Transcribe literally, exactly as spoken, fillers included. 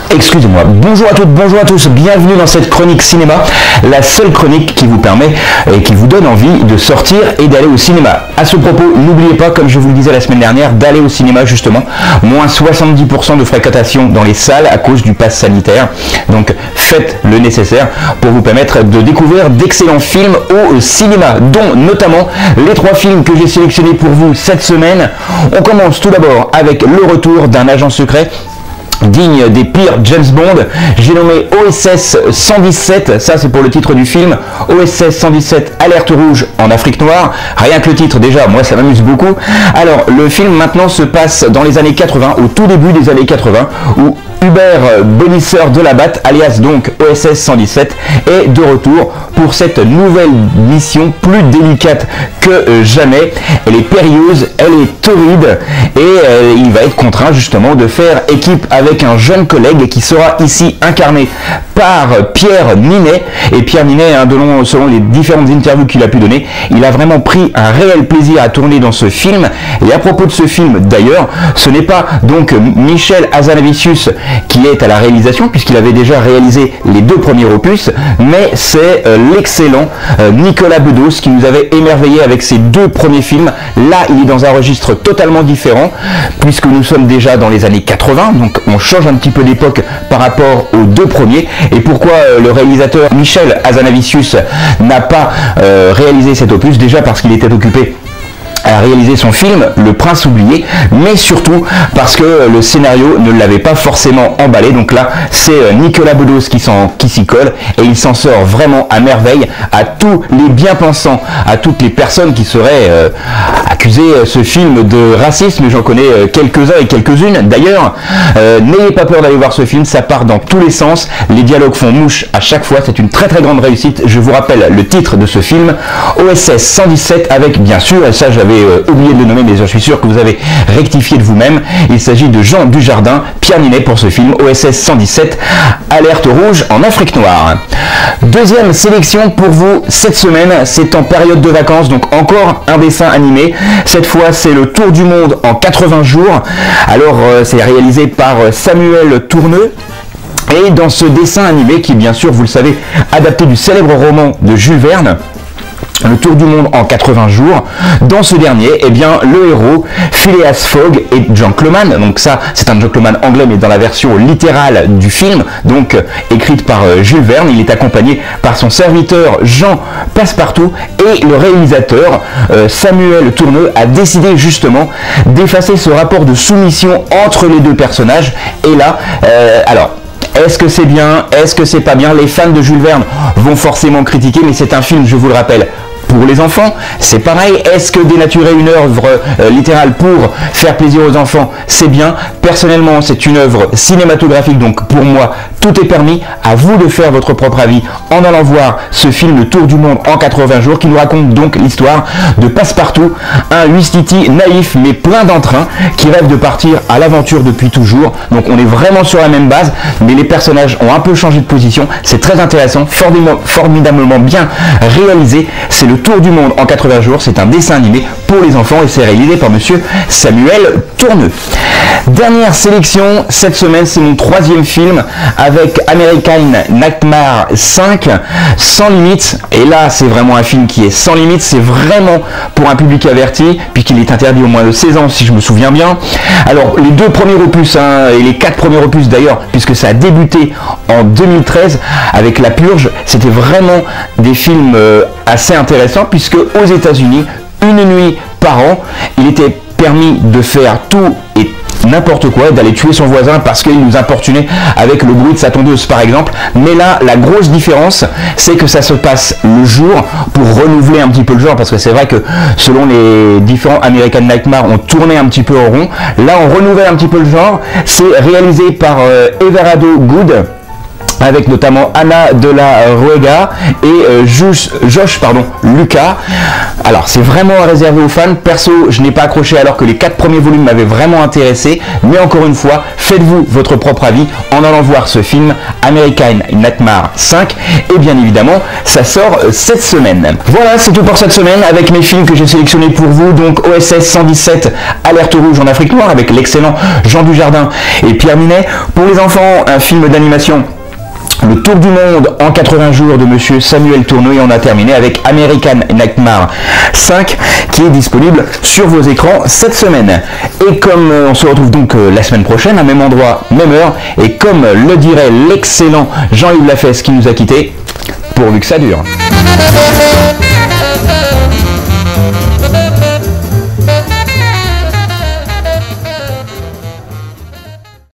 Excusez-moi. Bonjour à toutes, bonjour à tous, bienvenue dans cette chronique cinéma, la seule chronique qui vous permet et qui vous donne envie de sortir et d'aller au cinéma. À ce propos, n'oubliez pas, comme je vous le disais la semaine dernière, d'aller au cinéma justement, moins soixante-dix pour cent de fréquentation dans les salles à cause du pass sanitaire. Donc faites le nécessaire pour vous permettre de découvrir d'excellents films au cinéma, dont notamment les trois films que j'ai sélectionnés pour vous cette semaine. On commence tout d'abord avec le retour d'un agent secret digne des pires James Bond. J'ai nommé O S S cent dix-sept, ça c'est pour le titre du film, O S S cent dix-sept, alerte rouge en Afrique noire. Rien que le titre déjà, moi ça m'amuse beaucoup. Alors le film maintenant se passe dans les années quatre-vingts, au tout début des années quatre-vingts, où Hubert Bonisseur de la Batte, alias donc O S S cent dix-sept, est de retour pour cette nouvelle mission plus délicate que jamais. Elle est périlleuse, elle est torride et euh, il va être contraint justement de faire équipe avec un jeune collègue qui sera ici incarné par Pierre Ninet. Et Pierre Ninet, hein, selon, selon les différentes interviews qu'il a pu donner, il a vraiment pris un réel plaisir à tourner dans ce film. Et à propos de ce film d'ailleurs, ce n'est pas donc Michel Hazanavicius qui est à la réalisation, puisqu'il avait déjà réalisé les deux premiers opus, mais c'est euh, l'excellent euh, Nicolas Bedos qui nous avait émerveillé avec ses deux premiers films. Là, il est dans un registre totalement différent, puisque nous sommes déjà dans les années quatre-vingts, donc on change un petit peu d'époque par rapport aux deux premiers. Et pourquoi euh, le réalisateur Michel Hazanavicius n'a pas euh, réalisé cet opus? Déjà parce qu'il était occupé à réaliser son film Le Prince oublié, mais surtout parce que le scénario ne l'avait pas forcément emballé. Donc là c'est Nicolas Bedos qui s'en qui s'y colle et il s'en sort vraiment à merveille. À tous les bien-pensants, à toutes les personnes qui seraient euh, accusées ce film de racisme, j'en connais euh, quelques-uns et quelques-unes d'ailleurs, euh, n'ayez pas peur d'aller voir ce film, ça part dans tous les sens, les dialogues font mouche à chaque fois, c'est une très très grande réussite. Je vous rappelle le titre de ce film, O S S cent dix-sept, avec bien sûr, et ça j'avais Euh, oublié de le nommer, mais je suis sûr que vous avez rectifié de vous-même. Il s'agit de Jean Dujardin, Pierre Ninet pour ce film O S S cent dix-sept, alerte rouge en Afrique noire. Deuxième sélection pour vous cette semaine, c'est en période de vacances, donc encore un dessin animé. Cette fois c'est le Tour du monde en quatre-vingts jours. Alors euh, c'est réalisé par Samuel Tourneux. Et dans ce dessin animé, qui est bien sûr, vous le savez, adapté du célèbre roman de Jules Verne, Le Tour du monde en quatre-vingts jours, dans ce dernier, eh bien, le héros, Phileas Fogg, est gentleman. Donc ça, c'est un gentleman anglais, mais dans la version littérale du film, donc euh, écrite par euh, Jules Verne. Il est accompagné par son serviteur Jean Passepartout, et le réalisateur euh, Samuel Tourneux a décidé justement d'effacer ce rapport de soumission entre les deux personnages. Et là, euh, alors... est-ce que c'est bien? Est-ce que c'est pas bien? Les fans de Jules Verne vont forcément critiquer, mais c'est un film, je vous le rappelle, pour les enfants. C'est pareil. Est-ce que dénaturer une œuvre euh, littérale pour faire plaisir aux enfants, c'est bien? Personnellement, c'est une œuvre cinématographique, donc pour moi, tout est permis. À vous de faire votre propre avis en allant voir ce film, Le Tour du monde en quatre-vingts jours, qui nous raconte donc l'histoire de Passepartout, un Huistiti naïf mais plein d'entrain, qui rêve de partir à l'aventure depuis toujours. Donc on est vraiment sur la même base, mais les personnages ont un peu changé de position. C'est très intéressant, formidablement bien réalisé. C'est Le Tour du monde en quatre-vingts jours, c'est un dessin animé pour les enfants et c'est réalisé par monsieur Samuel Tourneux. Dernière sélection cette semaine, c'est mon troisième film avec American Nightmare cinq, Sans limites. Et là c'est vraiment un film qui est sans limite, c'est vraiment pour un public averti, puisqu'il est interdit au moins de seize ans si je me souviens bien. Alors les deux premiers opus, hein, et les quatre premiers opus d'ailleurs, puisque ça a débuté en deux mille treize avec La Purge, c'était vraiment des films euh, assez intéressants, puisque aux États-Unis, une nuit par an, il était permis de faire tout et n'importe quoi, d'aller tuer son voisin parce qu'il nous importunait avec le bruit de sa tondeuse par exemple. Mais là, la grosse différence, c'est que ça se passe le jour pour renouveler un petit peu le genre, parce que c'est vrai que selon les différents American Nightmare, on tournait un petit peu en rond. Là, on renouvelle un petit peu le genre. C'est réalisé par euh, Everardo Good. avec notamment Anna de la Ruega et euh, Josh, Josh pardon, Lucas. Alors c'est vraiment réservé aux fans. Perso, je n'ai pas accroché alors que les quatre premiers volumes m'avaient vraiment intéressé, mais encore une fois, faites-vous votre propre avis en allant voir ce film American Nightmare cinq, et bien évidemment ça sort cette semaine. Voilà, c'est tout pour cette semaine avec mes films que j'ai sélectionnés pour vous. Donc O S S cent dix-sept, Alerte rouge en Afrique noire avec l'excellent Jean Dujardin et Pierre Minet. Pour les enfants, un film d'animation, Le Tour du Monde en quatre-vingts jours de Monsieur Samuel Tourneau, et on a terminé avec American Nightmare cinq qui est disponible sur vos écrans cette semaine. Et comme euh, on se retrouve donc euh, la semaine prochaine à même endroit, même heure, et comme le dirait l'excellent Jean-Yves Lafesse qui nous a quittés, pourvu que ça dure.